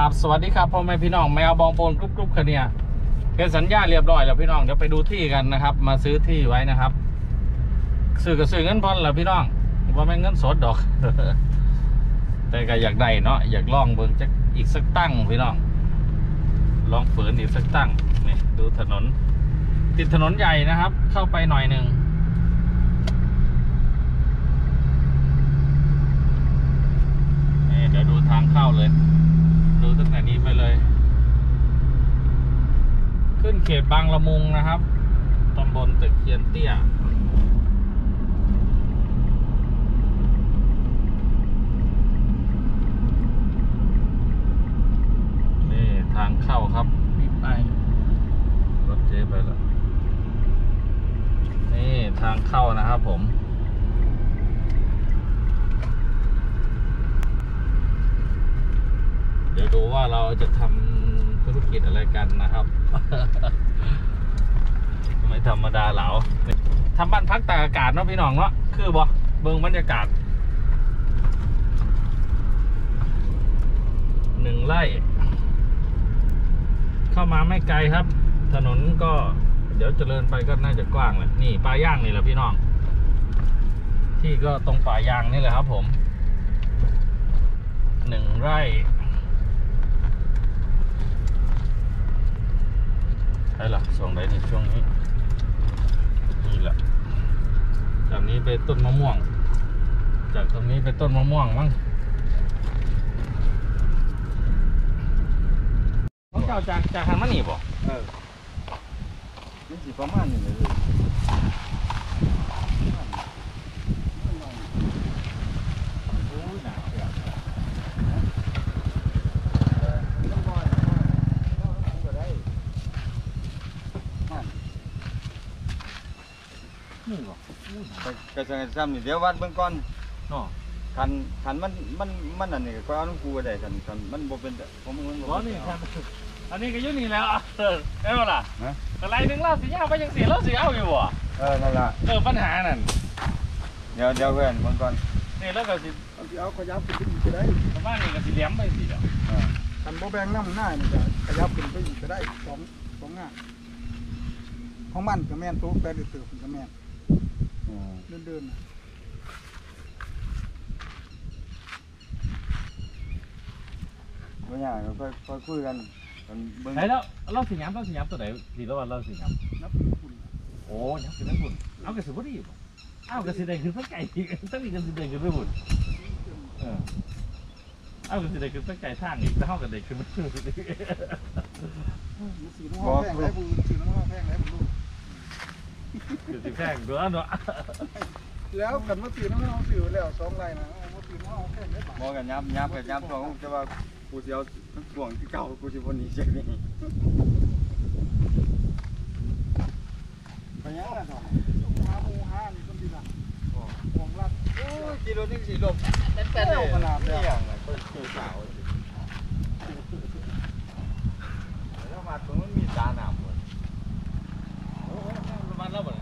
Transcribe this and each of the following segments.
บสวัสดีครับพ่อแม่พี่น้องแมวบองโพนกรุ๊ปคันเนี่ยเซ็นสัญญาเรียบร้อยแล้วพี่น้องเดี๋ยวไปดูที่กันนะครับมาซื้อที่ไว้นะครับซื้อก็ซื้อเงินผ่อนแหละพี่น้องว่าไม่เงินสดดอก แต่ก็อยากได้เนาะอยากลองเบิ่งจักอีกสักตั้งพี่น้องลองฝืนอีกสักตั้งนี่ดูถนนติดถนนใหญ่นะครับเข้าไปหน่อยหนึ่งเดี๋ยวดูทางเข้าเลยดูตั้งแต่นี้ไปเลยขึ้นเขตบางละมุงนะครับตำบลตะเคียนเตี้ยนี่ทางเข้าครับนี่ไปรถเจ๊ไปแล้วนี่ทางเข้านะครับผมเดี๋ยวดูว่าเราจะทำธุรกิจอะไรกันนะครับ ไม่ธรรมดาเหลาทำบ้านพักตากอากาศเนาะพี่น้องเนาะคือบ่เบิ่งบรรยากาศ1 ไร่เข้ามาไม่ไกลครับถนนก็เดี๋ยวเจริญไปก็น่าจะกว้างแหละนี่ป่าย่างนี่แหละพี่น้องที่ก็ตรงป่ายางนี่แหละครับผม1 ไร่ใช่ละส่งได้ในช่วงนี้นี่แหละจากนี้ไปต้นมะม่วงจากตรงนี้ไปต้นมะม่วงมั้งเขาเจ้าจากทางมันนี่บ่นี่สิประมาณนี้เลยนี่บ่ก็จะซ้ำนี่เดี๋ยววัดเบื้องก่อนเนาะขันมันอันนี้ก็เอาน้ำกูก็ได้ขันมันบ่เป็นผมมันบ่นี่ครับอันนี้ก็อยู่นี่แล้วได้บ่ล่ะอะไรนึงเราสิยาวไปจังซี่เราสิเอาอยู่บ่นั่นล่ะปัญหานั่นเดี๋ยวเว้นเบื้องก่อนนี่แล้วก็สิเอาขยับขึ้นไปอีกก็ได้ประมาณนี้ก็สิเหลี่ยมไปสิเดี๋ยวคันบ่แบ่งน้ำหน้านี่ก็ขยับขึ้นไปอีกก็ได้สองหน้าของมันก็แม่นตัวแปดเติบก็แม่นเดินบ่ยากค่อยคุยกันไหนแล้วเราสิย้ำตัวไหนดีแล้วว่าเราสิย้ำนับคุณโอ้ย้ำคือนับคุณเอากระสือพอดีเอากระสือแดงคือสักไก่ตั้งนี้กระสือแดงคือไม่บุญเอากระสือแดงคือสักไก่ท่างอีกแล้วเอากระเด็กคือมันสีน้ำมันแพงแล้วบุญสีน้ำมันแพงแล้วบุญคือสิแพงด้วยเนาะแล้วกันมาสีน้ำมันสีแล้ว2 ไร่นะมาสีน้ำมันแพงได้ป่ะมองกันยับตัวจะว่ากูจะเอาห่วงที่เก่ากูจะวันนี้เช็คนี่ไปยังไงต่อหาหมูหานี่คนดีนะห่วงรัดกิโลนึง4 โลเป็นเลยขนาดนี้อย่างไรก็คือสาวแล้วมาตรงนั้นมีตาหนามหมดประมาณแล้วหมด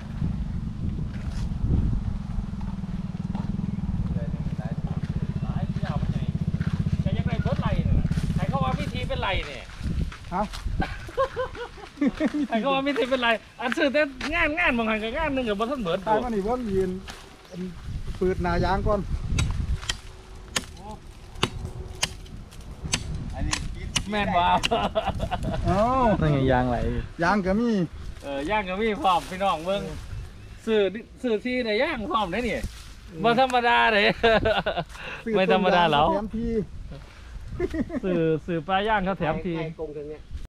เป็นไรเนี่ยฮะใครก็ว่าไม่ใช่เป็นไรอันซื้อแต่งานบางครั้งก็งานนึงกับบนต้นเบิร์ดตายมันนี่ว่ายืนเปิดหน้ายางก่อนแม่นว้าวนั่นไงยางไหลยางก็มีย่างก็มีพร้อมพี่น้องเมืองซื้อที่ในย่างพร้อมได้นี่บ่ธรรมดาเลยไม่ธรรมดาหรอสื่อปลาย่างเขาแถมที